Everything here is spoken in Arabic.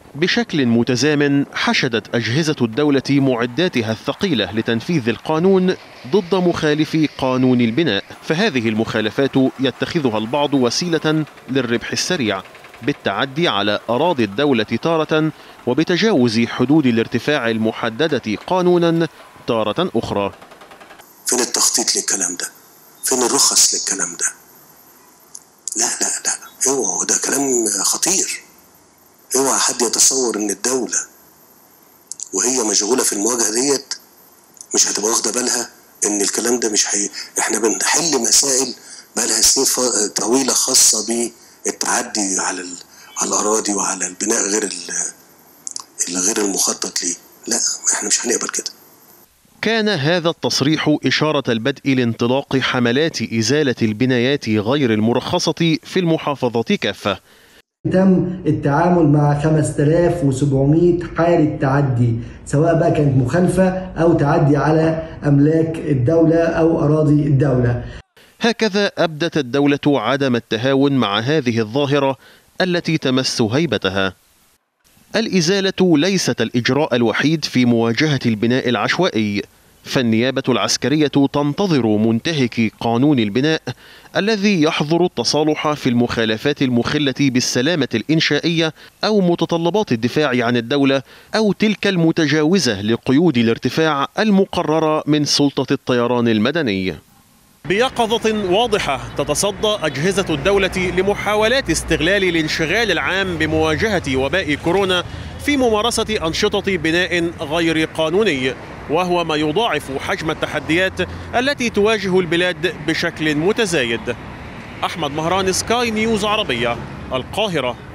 بشكل متزامن حشدت أجهزة الدولة معداتها الثقيلة لتنفيذ القانون ضد مخالفي قانون البناء، فهذه المخالفات يتخذها البعض وسيلة للربح السريع بالتعدي على أراضي الدولة تارة وبتجاوز حدود الارتفاع المحددة قانونا تارة أخرى. فين التخطيط للكلام ده؟ فين الرخص للكلام ده؟ لا اوعوا، ده كلام خطير. اوعى حد يتصور ان الدولة وهي مشغولة في المواجهة ديت مش هتبقى واخدة بالها ان الكلام ده مش احنا بنحل مسائل بقالها سنين طويلة خاصة بالتعدي على الأراضي وعلى البناء غير المخطط ليه. لا، احنا مش هنقبل كده. كان هذا التصريح إشارة البدء لانطلاق حملات إزالة البنايات غير المرخصة في المحافظة كافة. تم التعامل مع 5700 حالة تعدي، سواء بقى كانت مخالفة أو تعدي على أملاك الدولة أو أراضي الدولة. هكذا أبدت الدولة عدم التهاون مع هذه الظاهرة التي تمس هيبتها. الإزالة ليست الإجراء الوحيد في مواجهة البناء العشوائي، فالنيابة العسكرية تنتظر منتهك قانون البناء الذي يحظر التصالح في المخالفات المخلة بالسلامة الإنشائية أو متطلبات الدفاع عن الدولة أو تلك المتجاوزة لقيود الارتفاع المقررة من سلطة الطيران المدني. بيقظة واضحة تتصدى أجهزة الدولة لمحاولات استغلال الانشغال العام بمواجهة وباء كورونا في ممارسة أنشطة بناء غير قانوني، وهو ما يضاعف حجم التحديات التي تواجه البلاد بشكل متزايد. أحمد مهران، سكاي نيوز عربية، القاهرة.